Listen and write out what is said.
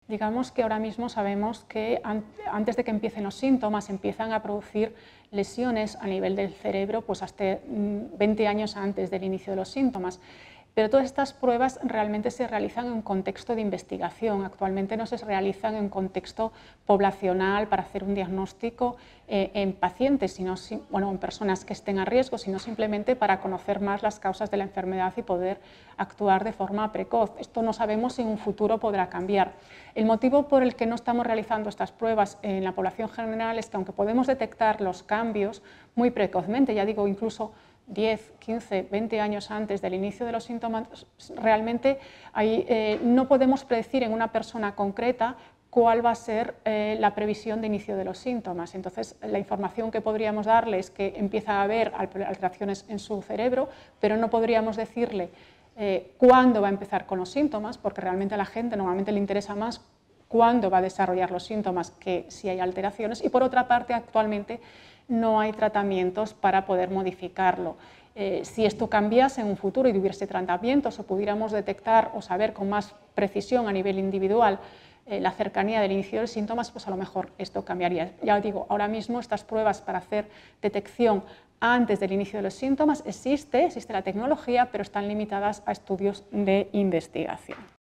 Digamos que ahora mismo sabemos que antes de que empiecen los síntomas empiezan a producir lesiones a nivel del cerebro pues hasta 20 años antes del inicio de los síntomas. Pero todas estas pruebas realmente se realizan en un contexto de investigación. Actualmente no se realizan en un contexto poblacional para hacer un diagnóstico en pacientes, en personas que estén a riesgo, sino simplemente para conocer más las causas de la enfermedad y poder actuar de forma precoz. Esto no sabemos si en un futuro podrá cambiar. El motivo por el que no estamos realizando estas pruebas en la población general es que aunque podemos detectar los cambios muy precozmente, ya digo, incluso 10, 15, 20 años antes del inicio de los síntomas, realmente no podemos predecir en una persona concreta cuál va a ser la previsión de inicio de los síntomas. Entonces, la información que podríamos darle es que empieza a haber alteraciones en su cerebro, pero no podríamos decirle cuándo va a empezar con los síntomas, porque realmente a la gente normalmente le interesa más cuándo va a desarrollar los síntomas que si hay alteraciones. Y por otra parte, actualmente no hay tratamientos para poder modificarlo. Si esto cambiase en un futuro y hubiese tratamientos o pudiéramos detectar o saber con más precisión a nivel individual la cercanía del inicio de los síntomas, pues a lo mejor esto cambiaría. Ya os digo, ahora mismo estas pruebas para hacer detección antes del inicio de los síntomas existe la tecnología, pero están limitadas a estudios de investigación.